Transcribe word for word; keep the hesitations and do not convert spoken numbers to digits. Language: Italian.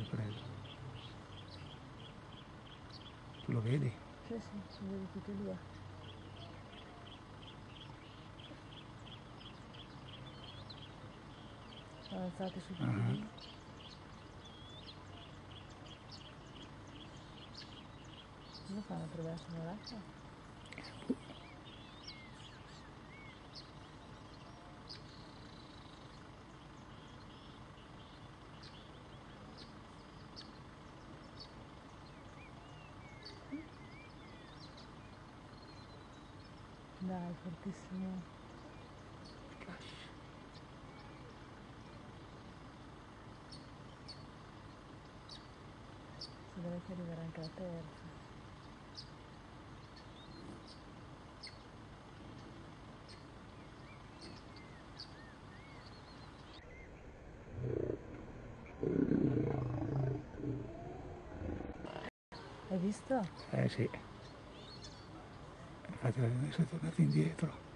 preso. Tu lo vedi? Sì, sì, sono vedi tutti e due. Sono alzati su tutti e Uh-huh. due. Cosa fanno per verso nell'acqua? Dai, fortissimo. Si deve che arrivare anche la terza. Hai visto? Eh sì. Infatti adesso è tornato indietro.